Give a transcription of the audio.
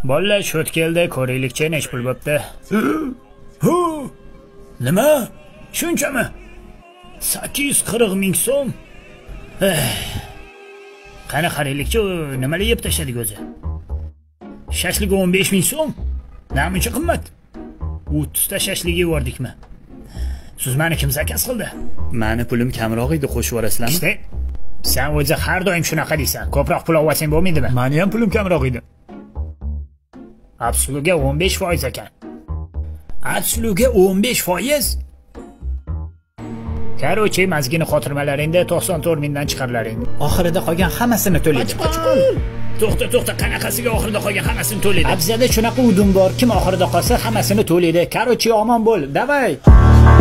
Bolalar shot keldi, ko'raylikchi nech pul bo'pti? Hu! Nima? Shunchami? 840 ming so'm. Qani qaraylikchi, nimalar yeb tashladik o'zi? Shashlik 15 ming so'm. Namuncha qimmat? 30 ta shashlik yevordikmi? Siz meni kim zakaz qildi? Meni pulim kamroq edi, qo'shib yuborasizlarmi? İşte, sen o'zi har doim shunaqa deysan. Ko'proq pul olsang bo'lmaydimi? Meni ham pulim kamroq edi. Absoluga 15% ekan. Absoluga 15%? Karochi, mazgini xotirmalaringda 94 mingdan chiqarlaring. Oxirida qolgan hammasini to'laydi. To'xta, qanaqasiga oxirida qolgan hammasini to'laydi? Abzada shunaqa udum bor, kim oxirida qolsa hammasini to'laydi. Karochi, omon bo'l. Davay.